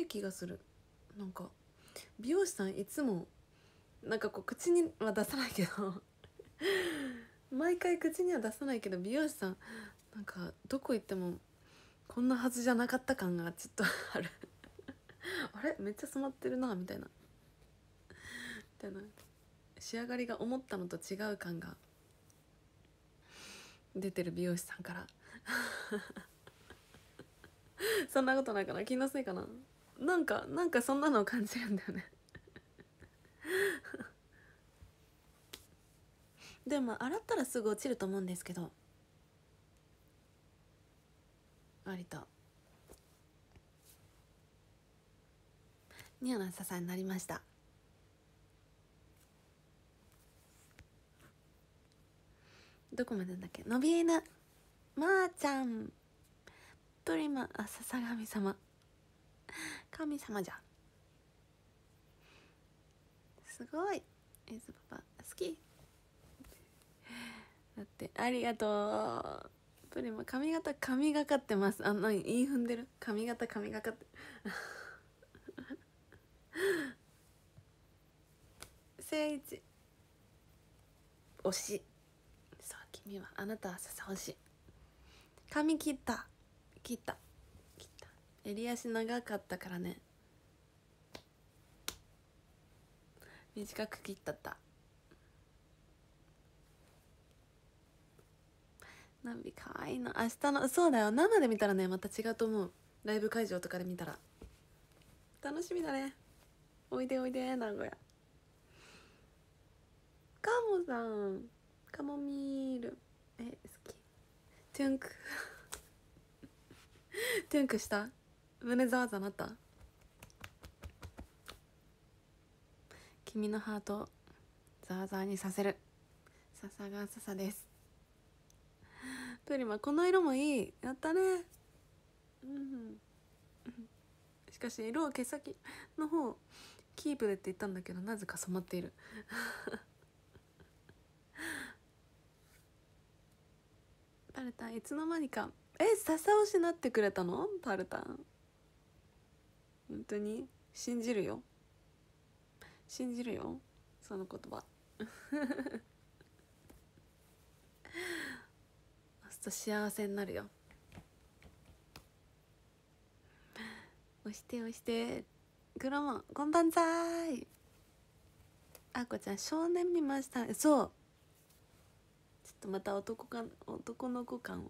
い気がする。なんか美容師さんいつもなんかこう口には出さないけど毎回口には出さないけど、美容師さんなんかどこ行ってもこんなはずじゃなかった感がちょっとあるあれめっちゃ染まってるなみたいな仕上がりが思ったのと違う感が出てる美容師さんからそんなことないかな、気のせいかな。なんかそんなのを感じるんだよねでも洗ったらすぐ落ちると思うんですけど、割とニアな支えになりました。どこまでだっけ。のびえぬまーちゃんプリマ笹神様、神様じゃ。すごいエズパパ好きだって。ありがとうプリマ。髪型髪がかってます。何言い踏んでる。髪型髪がかって聖一推し。そう、君はあなたは笹推し。髪切った襟足長かったからね、短く切ったった。ナビかわいいな。明日のそうだよ、生で見たらねまた違うと思う。ライブ会場とかで見たら楽しみだね。おいでおいで名古屋。カモさんカモミール好き。トゥンクトゥンクした。胸ざわざわなった。君のハートざわざわにさせる笹が笹です。プリマこの色もいい。やったね。しかし色を毛先の方キープでって言ったんだけど、なぜか染まっているパルタンいつの間にか笹推しなってくれたの。パルタン本当に信じるよその言葉と幸せになるよ。押してグロモンこんばんざーい。あこちゃん少年見ました。そうちょっとまた男の子感を。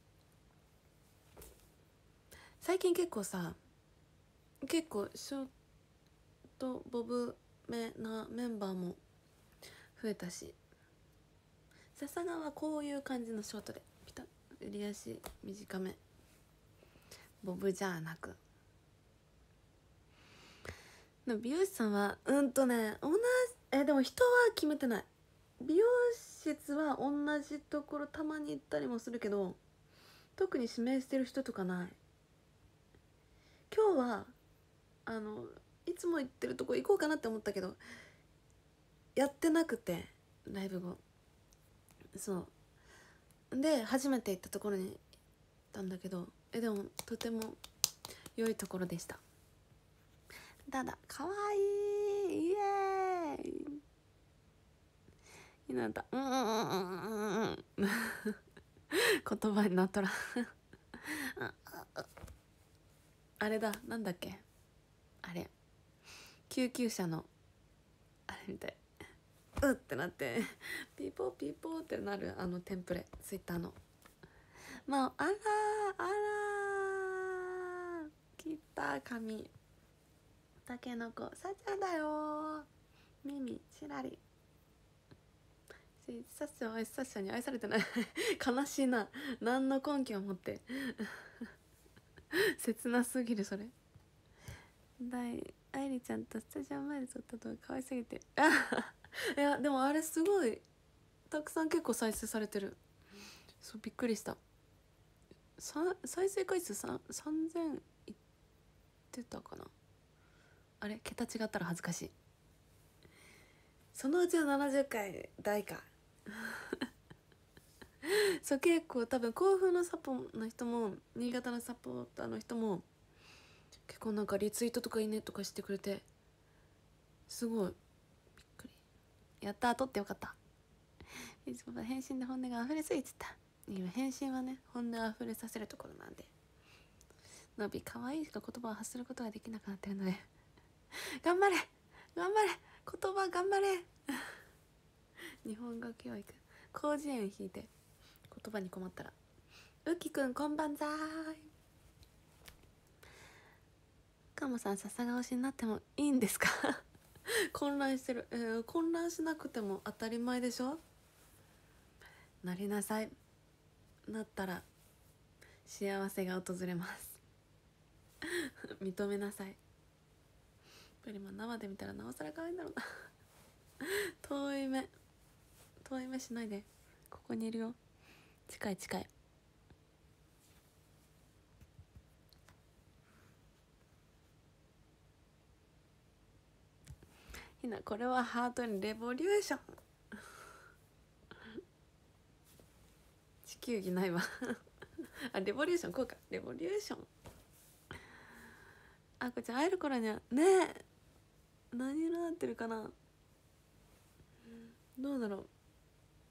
最近結構ショートボブめなメンバーも増えたし、笹川はこういう感じのショートでピタッ襟足短めボブじゃなく。美容師さんは同じでも人は決めてない。美容室は同じところたまに行ったりもするけど、特に指名してる人とかない。今日はいつも行ってるとこ行こうかなって思ったけどやってなくて、ライブ後そうで初めて行ったところに行ったんだけど、でもとても良いところでした。ただかわいいイエーイになった。言葉になっとらあれだ、なんだっけあれ、救急車のあれみたい。ってなってピーポーピーポーってなるテンプレ、ツイッターの。まあ、あら切った髪たけのこさっちゃんだよ。耳しらりさっちゃんはさっちゃんに愛されてない悲しいな。何の根拠を持って切なすぎるそれ。愛理ちゃんとスタジオ前で撮った動画可愛すぎていやでもあれすごいたくさん結構再生されてる。そうびっくりした。再生回数3000いってたかな。あれ桁違ったら恥ずかしい。そのうちの70回大かそう結構多分甲府のサポの人も新潟のサポーターの人も結構なんかリツイートとかいいねとかしてくれて、すごいびっくり。やったー、撮ってよかった。返信で本音が溢れすぎてた。今返信はね、本音を溢れさせるところなんで、のび可愛いしか言葉を発することができなくなってるので頑張れ頑張れ、言葉頑張れ日本語教育広辞苑引いて言葉に困ったら。うきくんこんばんざーい。かもさん、笹が推しになってもいいんですか混乱してる。混乱しなくても当たり前でしょ。なりなさい。なったら幸せが訪れます認めなさい。やっぱり生で見たらなおさら可愛いんだろうな遠い目しないで、ここにいるよ。近い近い。ひな、これはハートにレボリューション地球儀ないわあ、レボリューションこうか、レボリューション。あこちゃん会える頃にはねえ、何色なってるかな、どうだろう。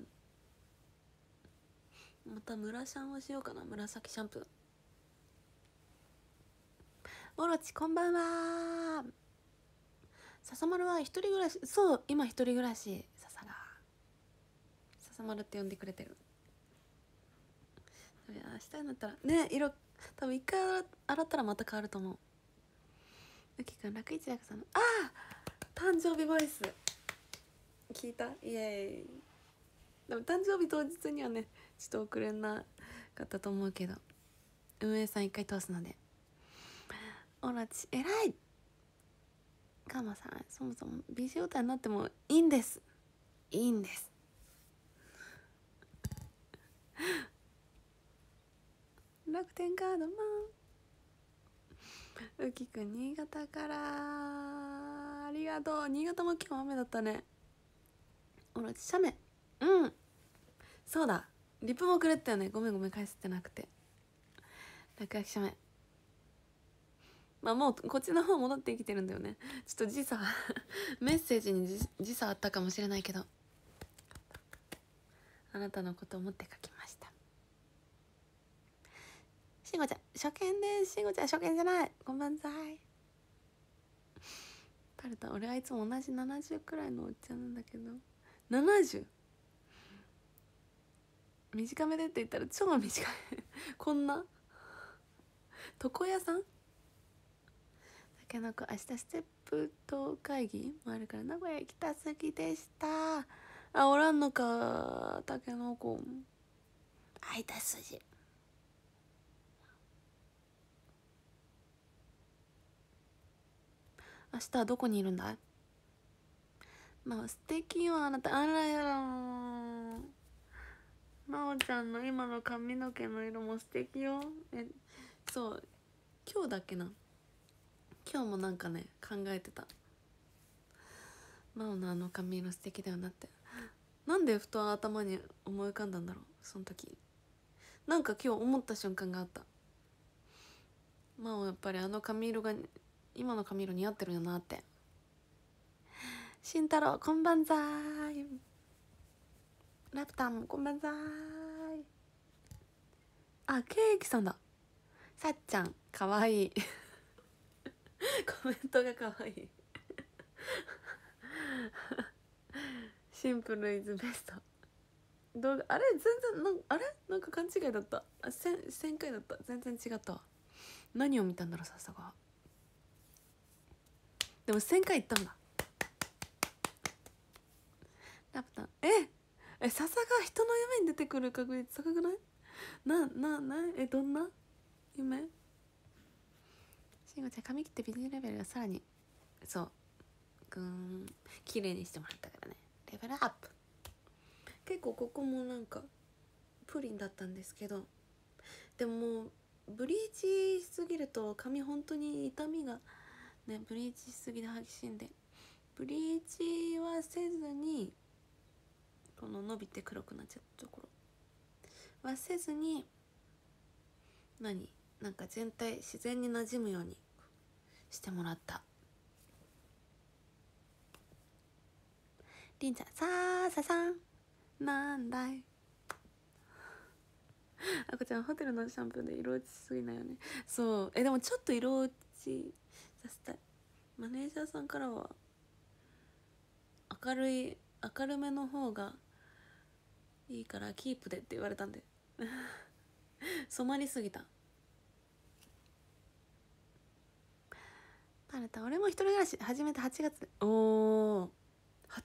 また村シャンをしようかな。紫シャンプー。オロチこんばんは。笹丸は一人暮らし。そう、今一人暮らし。笹丸って呼んでくれてる。明日になったらね、色多分一回洗ったらまた変わると思う。うきくん、楽一楽さんの誕生日ボイス聞いた？イエーイ。でも誕生日当日にはねちょっと送れなかったと思うけど、運営さん一回通すので。オラチ偉い。カマさん、そもそも美人歌になってもいいんです。いいんです楽天カードマン。うきくん、新潟からありがとう。新潟も今日雨だったね。オラチ写メ、そうだ、リプもくれたよね。ごめん返せてなくて。落書き写メ、もうこっちの方戻ってきてるんだよね。ちょっと時差メッセージに時差あったかもしれないけど、あなたのことを思って書きました。しんごちゃん初見です。しんごちゃん初見じゃない、こんばんざい。タルタ、俺はいつも同じ70くらいのおっちゃんなんだけど、70？ 短めでって言ったら超短いこんな床屋さん。たけのこ、明日ステップと会議もあるから名古屋行きたすぎでした。おらんのか、たけのこ。開いた筋。明日はどこにいるんだい？素敵よあなた。あらやらまおちゃんの今の髪の毛の色も素敵よ。そう、今日だっけな、今日もなんかね考えてた。まおのあの髪色素敵だよなって。なんでふと頭に思い浮かんだんだろう。その時なんか今日思った瞬間があった。まおやっぱりあの髪色が今の髪色似合ってるよなって。慎太郎こんばんざーい。ラプタンこんばんざーい。ケーキさんだ。さっちゃんかわいいコメントがかわいいシンプルイズベスト。動画あれ全然なんか勘違いだった。1000回だった。全然違ったわ。何を見たんだろう。さすがでも1000回いったんだ。ラプタン笹が人の夢に出てくる確率高くない？どんな夢？しんごちゃん髪切って美人レベルがさらにそう綺麗にしてもらったからね。レベルアップ。結構ここもなんかプリンだったんですけど、でももうブリーチしすぎると髪本当に痛みがね、ブリーチしすぎで激しいんで、ブリーチはせずに、この伸びて黒くなっちゃったところはせずに、 なんか全体自然に馴染むようにしてもらった。りんちゃん、さーささんなんだい。あこちゃん、ホテルのシャンプーで色落ちしすぎないよね。そうでもちょっと色落ちさせたい。マネージャーさんからは明るめの方がいいからキープでって言われたんで染まりすぎた。パルタ、俺も一人暮らし始めて8月で。おお、8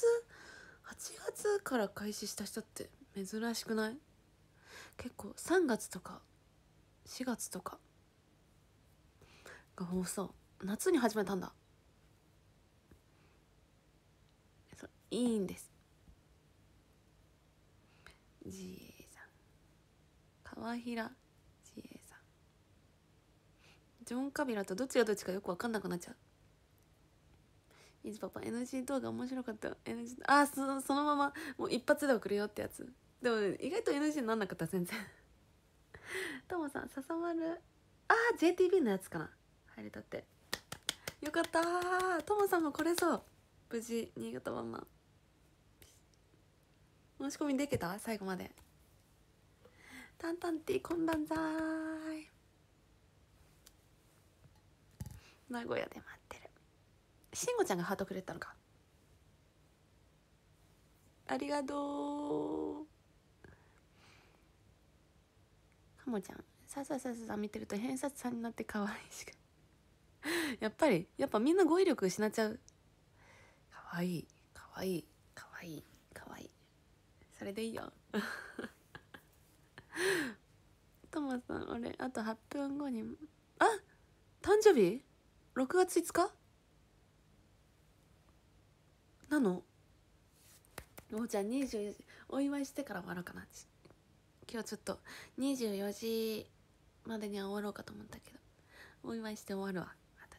月から開始した人って珍しくない？結構3月とか4月とかが多そう。夏に始めたんだ。いいんです。自衛さん、川平自衛さん、ジョン・カビラとどっちがどっちかよく分かんなくなっちゃう。イズパパ NG 動画面白かった。 NG そのままもう一発で送るよってやつ。でも意外と NG になんなかった全然ともさん、笹丸JTB のやつかな、入れたってよかったー。ともさんもこれそう、無事新潟ワンマン申し込みできた？最後まで。タンタンティこんばんざーい。名古屋で待ってる。しんごちゃんがハートくれたのか、ありがとう。かもちゃん、さ見てると偏差値3になって可愛いしかやっぱみんな語彙力失っちゃう。可愛いそれでいいよともさん、俺あと8分後に誕生日6月5日なの。もうじゃあ24時お祝いしてから終わろうかな。今日ちょっと24時までには終わろうかと思ったけど、お祝いして終わるわ後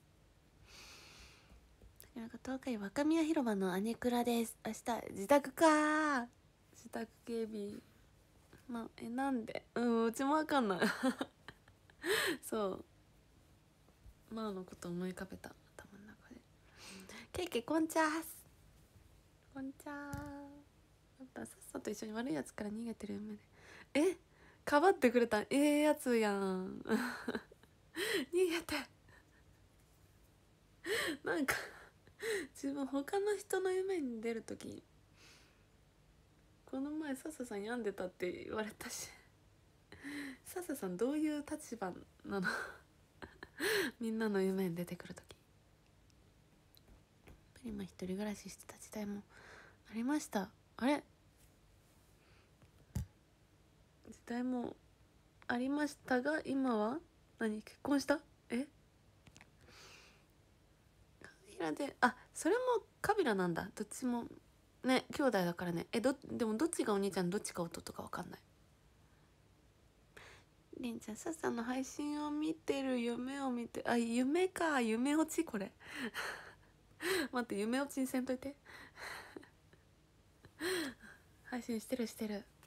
で。なんか東海若宮広場のアネクラです。明日自宅か。自宅警備なんでうちもわかんないそうマーのこと思い浮かべた頭の中で。ケイケこんちゃーす。こんちゃー。やっぱさっさと一緒に悪いやつから逃げてる夢でかばってくれたやつやん逃げてなんか自分他の人の夢に出るときこの前笹さん病んでたって言われたし笹さんどういう立場なのみんなの夢に出てくるとき。プリマ一人暮らししてた時代もありました。あれ時代もありましたが、今は結婚した？カビラでそれもカビラなんだ。どっちもね兄弟だからね。でもどっちがお兄ちゃんどっちが弟か分かんない。りんちゃん、さっさんの配信を見てる夢を見て夢か、夢落ちこれ待って夢落ちにせんといて配信してる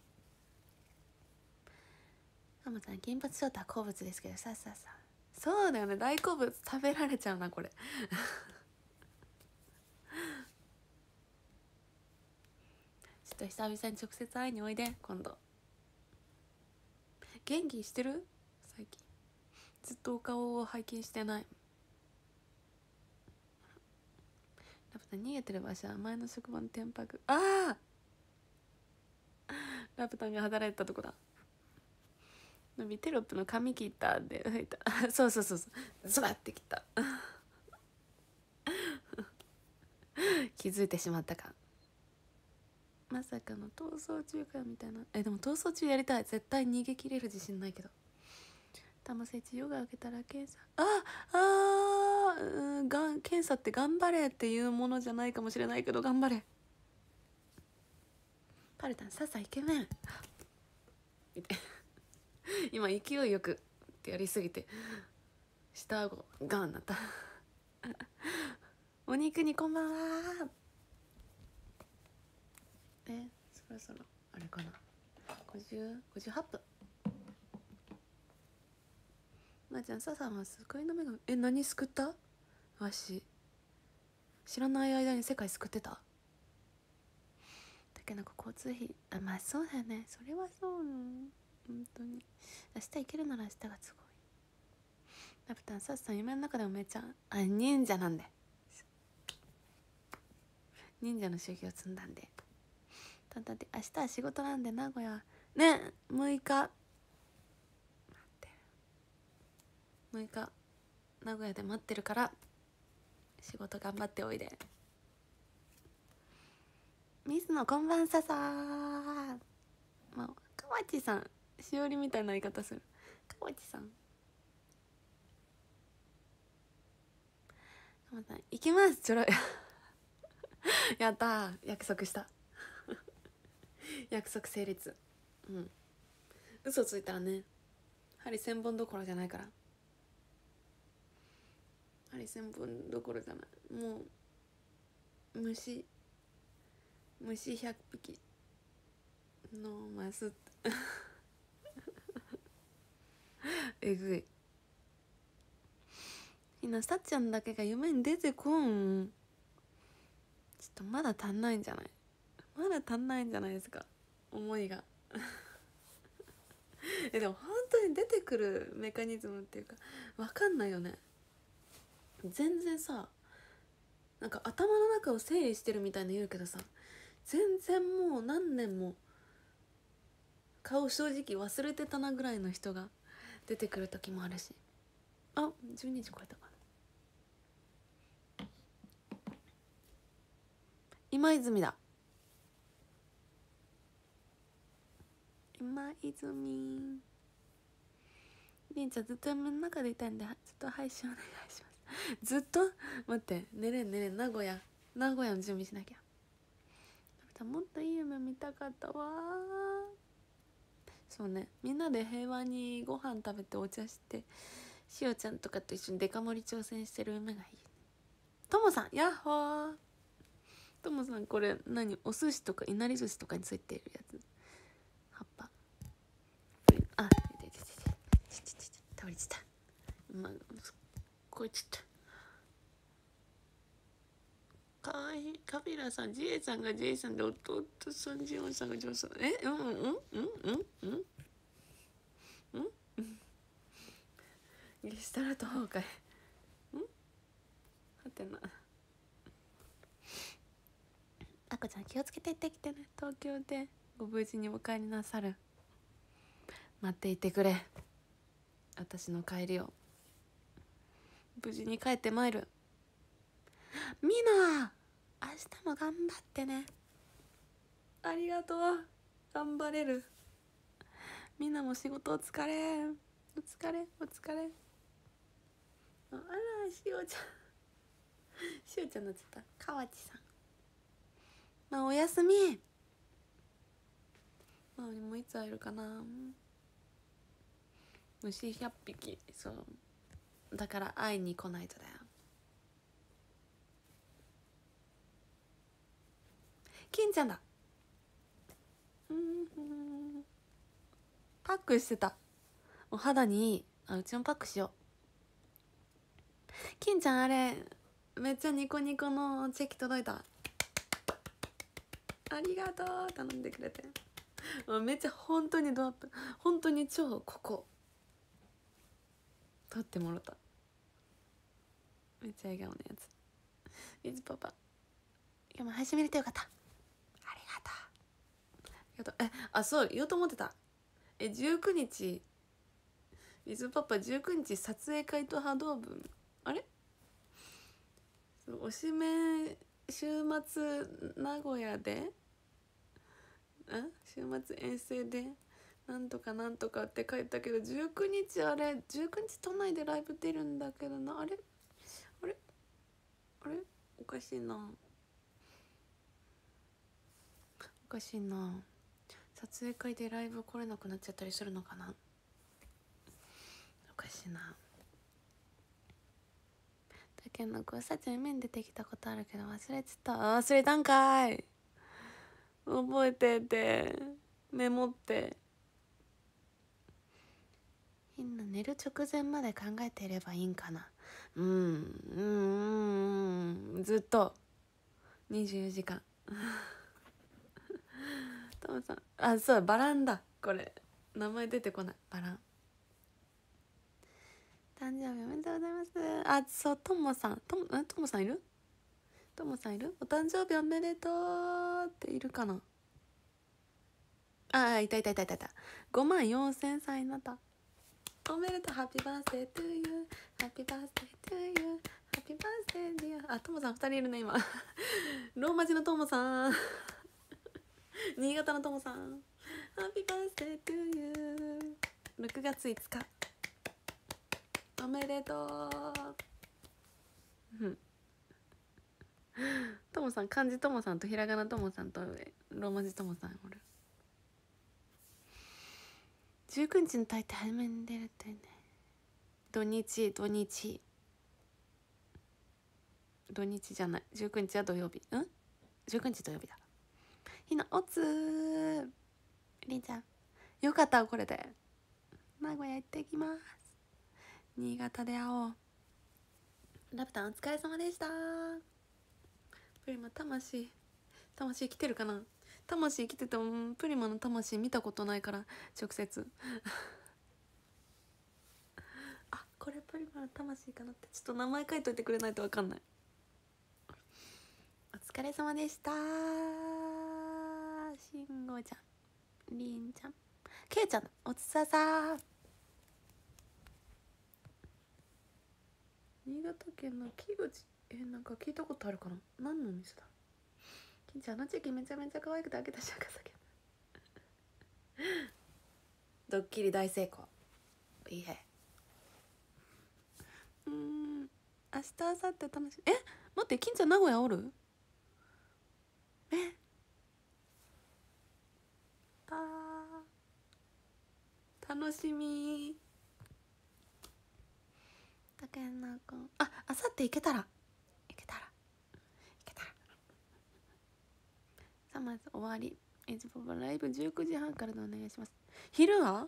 ハムさん、金髪ショートは好物ですけどさっさんそうだよね、大好物食べられちゃうなこれちょっと久々に直接会いにおいで今度。元気してる？最近ずっとお顔を拝見してない。ラプタン逃げてる場所は前の職場の天白。ラプタンが働いてたとこだ。のびテロップの髪切ったで吹いたそうズバッて切った気づいてしまったか。まさかの逃走中かみたいな。でも逃走中やりたい。絶対逃げ切れる自信ないけど。タマセイチ、ヨガ受けたら検査検査って頑張れっていうものじゃないかもしれないけど頑張れ。パルタン、さっさイケメン見て今勢いよくってやりすぎて下顎ガンなったお肉にこんばんは。そろそろあれかな、58分。 まーちゃん、ささんは救いの女神。何救った？わし知らない間に世界救ってた。だけど交通費、まあそうだよね、それはそう。本当に明日行けるなら明日がすごい。ラプタン、ささん夢の中でもめっちゃ忍者なんで、忍者の修行積んだんで。だって明日は仕事なんで名古屋ね、6日6日名古屋で待ってるから仕事頑張っておいで。水野こんばんささー。まあ河内さん、しおりみたいな言い方する。河内さん、河内さん行きます。ちょろいやったー、約束した約束成立。嘘ついたらね、針1000本どころじゃないから。針1000本どころじゃない、もう虫100匹のますえぐい。みんなさっちゃんだけが夢に出てこん。ちょっとまだ足んないんじゃない？まだ足んないんじゃないですか、思いがでも本当に出てくるメカニズムっていうか分かんないよね。全然さ、なんか頭の中を整理してるみたいな言うけどさ、全然もう何年も顔正直忘れてたなぐらいの人が出てくる時もあるし。12時超えたかな。今泉だ、今泉。りんちゃんずっと夢の中でいたんで、ずっと配信お願いしますずっと待って、寝れん名古屋の準備しなきゃ。もっといい夢見たかったわ。そうね、みんなで平和にご飯食べてお茶して、しおちゃんとかと一緒にデカ盛り挑戦してる夢がいい。ともさん、やっほー。ともさん、これ何？お寿司とかいなり寿司とかについてるやつ。葉っぱ。倒れちゃった。こいちゃった。かわいい。カビラさん、ジエさんがジエさんで、弟さん、ジオンさんがジオンさん。ゲシュタルト崩壊。はてな。あこちゃん、気をつけて行ってきてね。東京でご無事にお帰りなさる。待っていてくれ、私の帰りを。無事に帰ってまいる。みな、明日も頑張ってね。ありがとう。頑張れる。みんなも仕事お疲れ。お疲れ。あら、しおちゃんしおちゃんのちゃった。河内さん、おやすみ。もういつ会えるかな。虫100匹。そうだから会いに来ないとだよ。金ちゃんだ。パックしてた。お肌にいい。うちもパックしよう。金ちゃん、あれめっちゃニコニコのチェキ届いた。ありがとう、頼んでくれて。めっちゃ本当にドアップ、本当に超ここ撮ってもらった。めっちゃ笑顔のやつ。いつパパ、今日も配信見れてよかった。ありがとう。そう言おうと思ってた。19日いつパパ19日撮影会と波動分。あれ、おしめ週末名古屋で週末遠征でなんとかなんとかって書いたけど、19日あれ19日都内でライブ出るんだけどな。あれおかしいな。撮影会でライブ来れなくなっちゃったりするのかな。おかしいな。だけどこうさちゃん夢に出てきたことあるけど忘れてた。忘れたんかい。覚えててメモって。 みんな寝る直前まで考えていればいいんかな。ずっと24時間トモさん、あ、そうバランだ、これ名前出てこない。バラン、誕生日おめでとうございます。あ、そう、トモさん、トモさんいる？トモさんいる？お誕生日おめでとうっているかな。あ、いた。54000歳になった。おめでとう。ハッピーバースデートゥーユー、ハッピーバースデートゥーユー、ハッピーバースデーディア。あ、トモさん2人いるね今ローマ字のトモさん新潟のトモさん、ハッピーバースデートゥーユー。6月5日おめでとうトモさん、漢字トモさんとひらがなトモさんとローマ字トモさんおる。19日の大体早めに出るってね。土日じゃない、19日は土曜日。19日土曜日だ。ひなおつー、りんちゃんよかった。これで名古屋行ってきます。新潟で会おう。ラプタンお疲れ様でした。プリマ魂来てるかな。魂来ててもプリマの魂見たことないから直接あ、これプリマの魂かなって、ちょっと名前書いといてくれないと分かんない。お疲れ様でした。しんごちゃん、りんちゃん、けいちゃん、おつささ。新潟県の木口、なんか聞いたことあるかな。何のお店だ。金ちゃん、あの時期めちゃめちゃ可愛くて開けたし赤酒ドッキリ大成功。いいえ。明日明後日楽しみ。待って、金ちゃん名古屋おる？楽しみ。たけなくん、あさって行けたらさまず終わり。エイジポパライブ19時半からでお願いします。昼は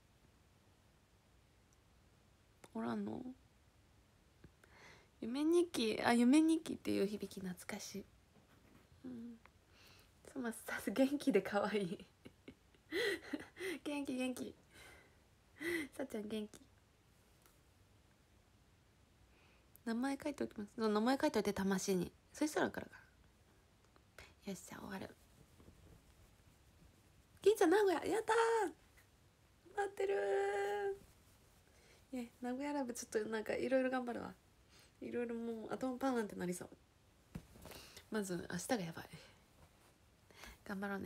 おらんの？夢日記っていう響き懐かしい。さまさ元気で可愛い元気さっちゃん元気。名前書いておきます。名前書いておいて、魂に。そしたら分かるから。よし、じゃあ終わる。金ちゃん名古屋やったー、待ってるー。名古屋ライブちょっとなんかいろいろ頑張るわ。いろいろもう頭パンなんてなりそう。まず明日がやばい。頑張ろう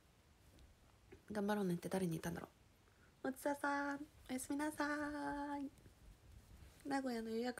ねって誰に言ったんだろう。おつささんおやすみなさーい。名古屋の予約